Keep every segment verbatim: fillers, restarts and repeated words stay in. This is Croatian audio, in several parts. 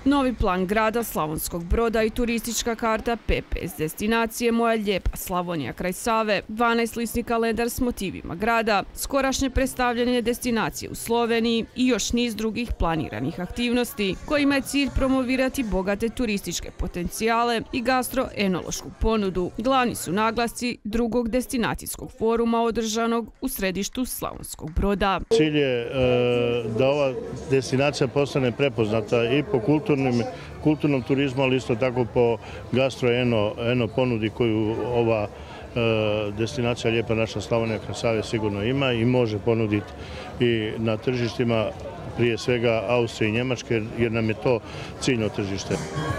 Novi plan grada Slavonskog Broda i turistička karta P P S destinacije Moja lijepa Slavonija kraj Save, dvanaestlični kalendar s motivima grada, skorašnje predstavljanje destinacije u Sloveniji i još niz drugih planiranih aktivnosti kojima je cilj promovirati bogate turističke potencijale i gastroenološku ponudu. Glavni su naglasci drugog destinacijskog foruma održanog u središtu Slavonskog Broda. Cilj je da ova destinacija postane prepoznata i po kulturnom turizmu, ali isto tako po gastro-eno ponudi koju ova destinacija Lijepa naša Slavonija kraj Save sigurno ima i može ponuditi i na tržištima, prije svega Austrije i Njemačke, jer nam je to ciljno tržište.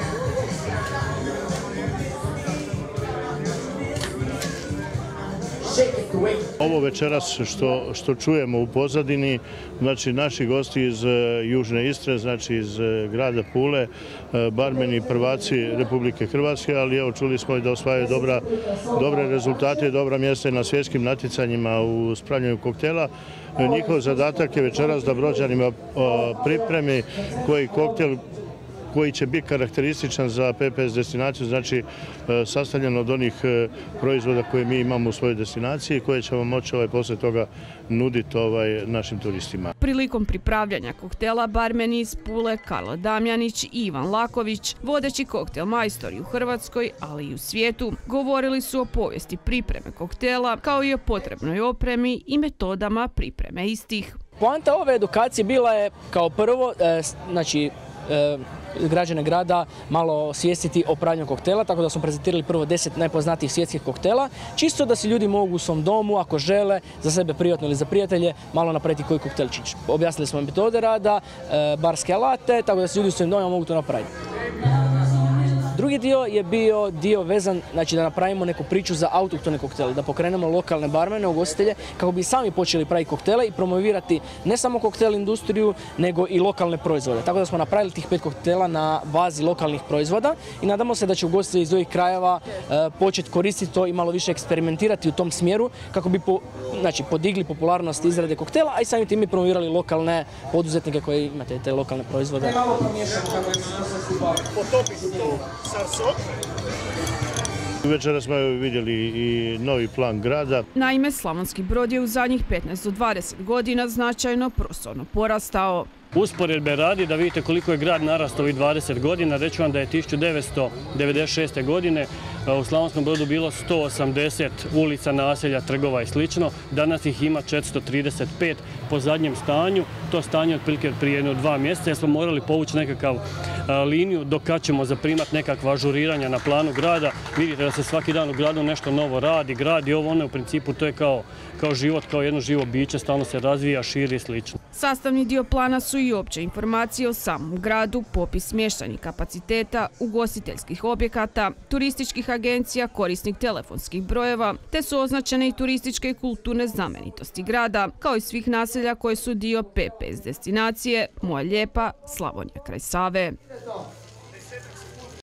Ovo večeras što, što čujemo u pozadini, znači naši gosti iz Južne Istre, znači iz grada Pule, barmeni prvaci Republike Hrvatske, ali evo čuli smo i da osvajaju dobra, dobre rezultate i dobra mjesta na svjetskim natjecanjima u spravljanju koktela. Njihov zadatak je večeras da Brođanima pripremi koji koktel koji će biti karakterističan za P P S destinaciju, znači sastavljen od onih proizvoda koje mi imamo u svojoj destinaciji i koje ćemo moći ovaj, poslije toga nuditi ovaj, našim turistima. Prilikom pripravljanja koktela barmeni iz Pule Karlo Damjanić i Ivan Laković, vodeći koktel majstori u Hrvatskoj, ali i u svijetu, govorili su o povijesti pripreme koktela, kao i o potrebnoj opremi i metodama pripreme istih. Poanta ove edukacije bila je kao prvo, znači, građane grada malo osvijestiti o pravljenju koktela, tako da smo prezentirali prvo deset najpoznatijih svjetskih koktela, čisto da si ljudi mogu u svom domu, ako žele, za sebe privatno ili za prijatelje, malo napraviti koji koktelčić. Objasnili smo metode rada, barske alate, tako da si ljudi u svojim domima mogu to napraviti. Drugi dio je bio dio vezan, znači da napravimo neku priču za autohtone koktele, da pokrenemo lokalne barmene, ugostitelje, kako bi sami počeli praviti koktele i promovirati ne samo koktel industriju, nego i lokalne proizvode. Tako da smo napravili tih pet koktela na bazi lokalnih proizvoda i nadamo se da će ugostitelji iz ovih krajeva e, početi koristiti to i malo više eksperimentirati u tom smjeru, kako bi po, znači, podigli popularnost izrade koktela, a i sami tim i promovirali lokalne poduzetnike koji imate te lokalne proizvode. Večeras smo vidjeli i novi plan grada. Naime, Slavonski Brod je u zadnjih petnaest do dvadeset godina značajno prostorno porastao. Usporedbe radi da vidite koliko je grad narastao ovih dvadeset godina. Reću vam da je tisuću devetsto devedeset šeste. godine u Slavonskom Brodu bilo sto osamdeset ulica, naselja, trgova i slično. Danas ih ima četiristo trideset pet po zadnjem stanju. To stanje otprilike prije jedno dva mjeseca jer smo morali povući nekakav liniju dok kad ćemo zaprimati nekakva ažuriranja na planu grada. Vidite da se svaki dan u gradu nešto novo radi, gradi ovo ono, u principu to je kao, kao život, kao jedno živo biće, stalno se razvija, širi i slično. Sastavni dio plana su i opće informacije o samom gradu, popis smještajnih kapaciteta, ugostiteljskih objekata, turističkih agencija, korisnih telefonskih brojeva, te su označene i turističke i kulturne znamenitosti grada, kao i svih naselja koje su dio P P S destinacije Moja lijepa Slavonija kraj Save.